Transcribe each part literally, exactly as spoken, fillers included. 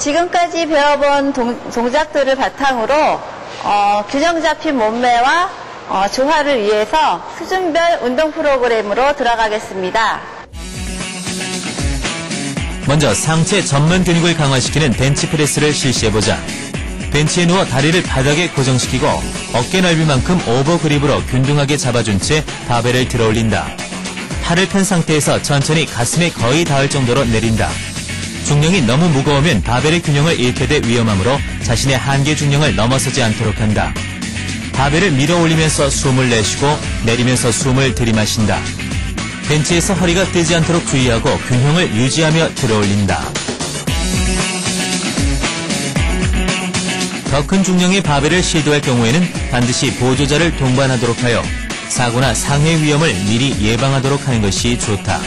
지금까지 배워본 동, 동작들을 바탕으로 어, 균형 잡힌 몸매와 어, 조화를 위해서 수준별 운동 프로그램으로 들어가겠습니다. 먼저 상체 전면 근육을 강화시키는 벤치프레스를 실시해보자. 벤치에 누워 다리를 바닥에 고정시키고 어깨 넓이만큼 오버그립으로 균등하게 잡아준 채 바벨을 들어올린다. 팔을 편 상태에서 천천히 가슴에 거의 닿을 정도로 내린다. 중량이 너무 무거우면 바벨의 균형을 잃게 돼 위험하므로 자신의 한계 중량을 넘어서지 않도록 한다. 바벨을 밀어 올리면서 숨을 내쉬고 내리면서 숨을 들이마신다. 벤치에서 허리가 뜨지 않도록 주의하고 균형을 유지하며 들어올린다. 더 큰 중량의 바벨을 시도할 경우에는 반드시 보조자를 동반하도록 하여 사고나 상해 위험을 미리 예방하도록 하는 것이 좋다.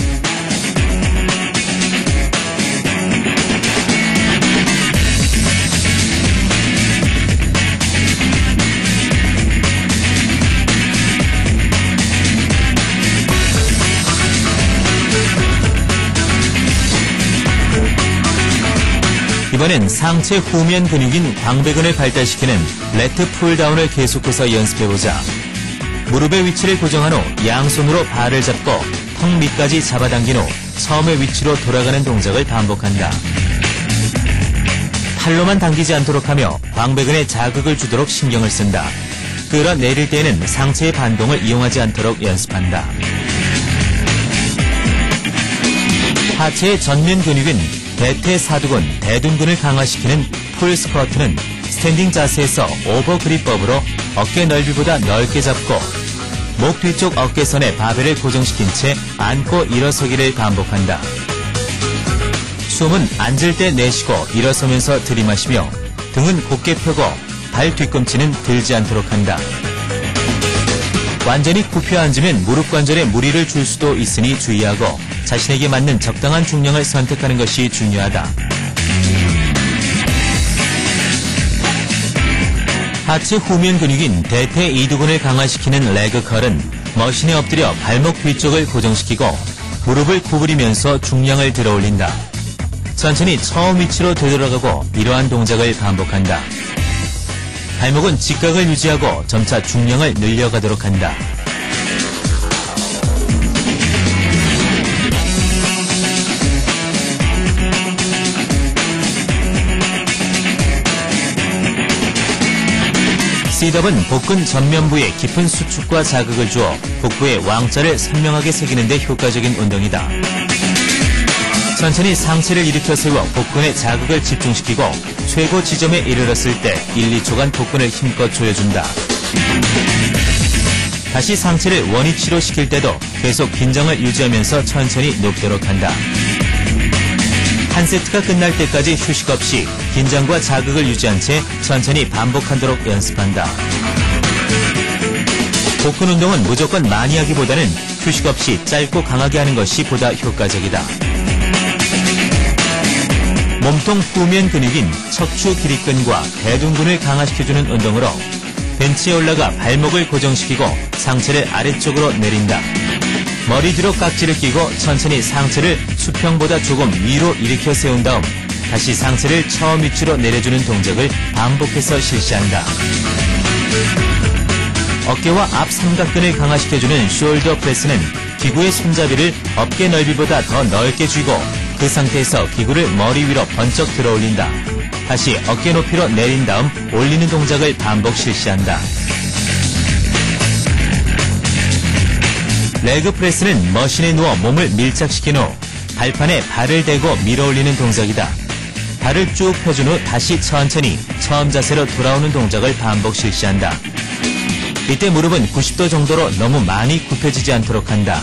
이번엔 상체 후면 근육인 광배근을 발달시키는 레트 풀다운을 계속해서 연습해보자. 무릎의 위치를 고정한 후 양손으로 발을 잡고 턱 밑까지 잡아당긴 후 처음의 위치로 돌아가는 동작을 반복한다. 팔로만 당기지 않도록 하며 광배근에 자극을 주도록 신경을 쓴다. 끌어내릴 때에는 상체의 반동을 이용하지 않도록 연습한다. 하체의 전면 근육인 대퇴사두근, 대둔근을 강화시키는 풀스쿼트는 스탠딩 자세에서 오버그립법으로 어깨 넓이보다 넓게 잡고 목 뒤쪽 어깨선에 바벨을 고정시킨 채 앉고 일어서기를 반복한다. 숨은 앉을 때 내쉬고 일어서면서 들이마시며 등은 곧게 펴고 발 뒤꿈치는 들지 않도록 한다. 완전히 굽혀 앉으면 무릎 관절에 무리를 줄 수도 있으니 주의하고 자신에게 맞는 적당한 중량을 선택하는 것이 중요하다. 하체 후면 근육인 대퇴 이두근을 강화시키는 레그컬은 머신에 엎드려 발목 뒤쪽을 고정시키고 무릎을 구부리면서 중량을 들어올린다. 천천히 처음 위치로 되돌아가고 이러한 동작을 반복한다. 발목은 직각을 유지하고 점차 중량을 늘려가도록 한다. 싯업은 복근 전면부에 깊은 수축과 자극을 주어 복부의 왕자를 선명하게 새기는 데 효과적인 운동이다. 천천히 상체를 일으켜 세워 복근에 자극을 집중시키고 최고 지점에 이르렀을 때 일, 이 초간 복근을 힘껏 조여준다. 다시 상체를 원위치로 시킬 때도 계속 긴장을 유지하면서 천천히 높도록 한다. 한 세트가 끝날 때까지 휴식 없이 긴장과 자극을 유지한 채 천천히 반복하도록 연습한다. 복근 운동은 무조건 많이 하기보다는 휴식 없이 짧고 강하게 하는 것이 보다 효과적이다. 몸통 후면 근육인 척추 기립근과 대둔근을 강화시켜주는 운동으로 벤치에 올라가 발목을 고정시키고 상체를 아래쪽으로 내린다. 머리 뒤로 깍지를 끼고 천천히 상체를 수평보다 조금 위로 일으켜 세운 다음 다시 상체를 처음 위치로 내려주는 동작을 반복해서 실시한다. 어깨와 앞 삼각근을 강화시켜주는 숄더 프레스는 기구의 손잡이를 어깨 넓이보다 더 넓게 쥐고 그 상태에서 기구를 머리 위로 번쩍 들어올린다. 다시 어깨 높이로 내린 다음 올리는 동작을 반복 실시한다. 레그 프레스는 머신에 누워 몸을 밀착시킨 후 발판에 발을 대고 밀어 올리는 동작이다. 발을 쭉 펴준 후 다시 천천히 처음 자세로 돌아오는 동작을 반복 실시한다. 이때 무릎은 구십 도 정도로 너무 많이 굽혀지지 않도록 한다.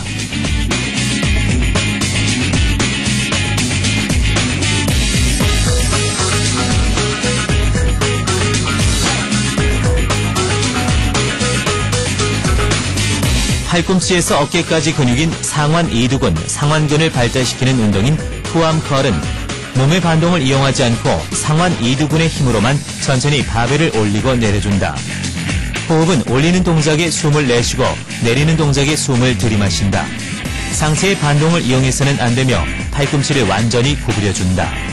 팔꿈치에서 어깨까지 근육인 상완 이두근, 상완근을 발달시키는 운동인 투암컬은 몸의 반동을 이용하지 않고 상완 이두근의 힘으로만 천천히 바벨을 올리고 내려준다. 호흡은 올리는 동작에 숨을 내쉬고 내리는 동작에 숨을 들이마신다. 상체의 반동을 이용해서는 안 되며 팔꿈치를 완전히 구부려준다.